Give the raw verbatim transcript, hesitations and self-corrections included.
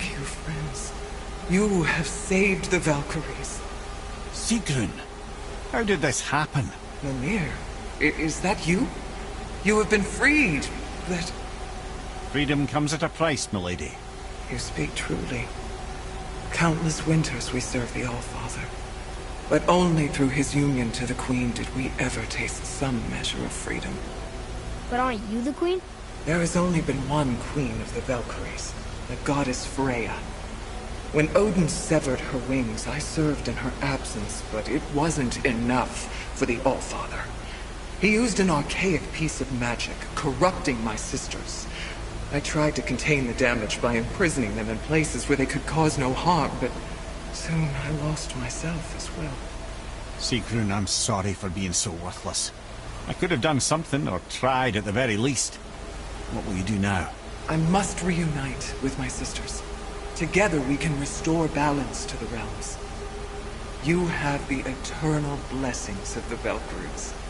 you, friends. You have saved the Valkyries. Sigrun, how did this happen? Mimir, i- is that you? You have been freed, but... Freedom comes at a price, milady. You speak truly. Countless winters we serve the Allfather. But only through his union to the Queen did we ever taste some measure of freedom. But aren't you the queen? There has only been one Queen of the Valkyries, the goddess Freya. When Odin severed her wings, I served in her absence, but it wasn't enough for the Allfather. He used an archaic piece of magic, corrupting my sisters. I tried to contain the damage by imprisoning them in places where they could cause no harm, but soon I lost myself as well. Sigrun, I'm sorry for being so worthless. I could have done something, or tried at the very least. What will you do now? I must reunite with my sisters. Together we can restore balance to the realms. You have the eternal blessings of the Valkyries.